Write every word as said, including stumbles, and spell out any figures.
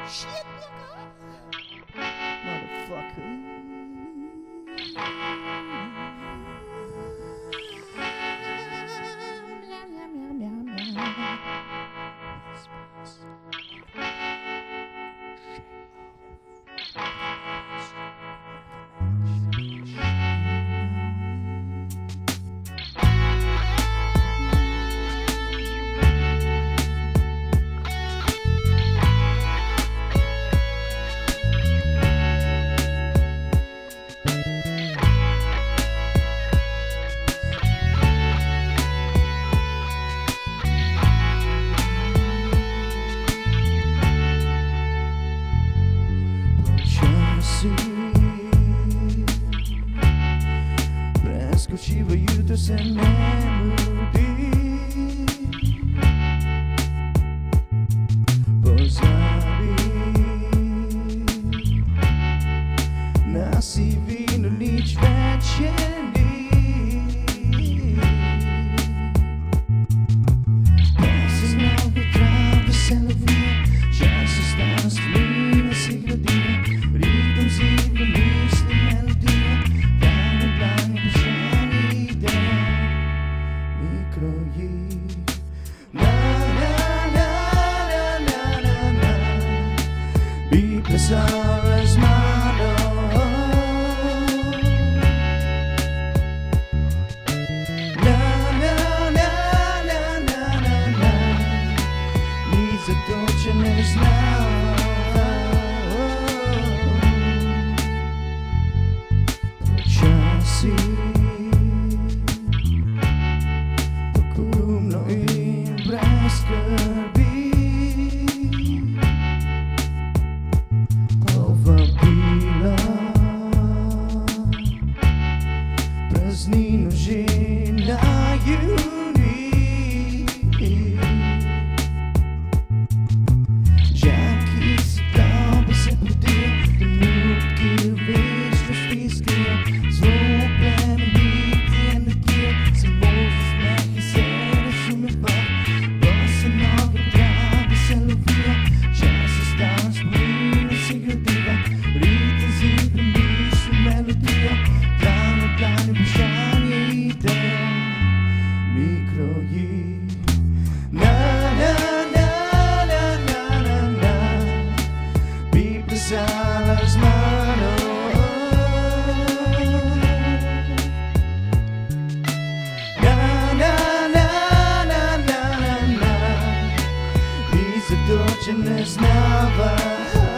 Preskočivaju to se ne mudi. Pozabi na sivino nič več je ni. Da se noge trav, da se lovije, čas se stane stvina si gradina, ritem zivno misli melodija, dan in dan je vprašanje ideja, mikroji. Na, na, na, na, na, na, na, bi plesala z mano. Zato, če ne znam počasi, pogumno in brez skrbi, povabila praznino že na juni. Plesala z mano. Na, na, na, na, na, na, na, ni zato, če ne znava.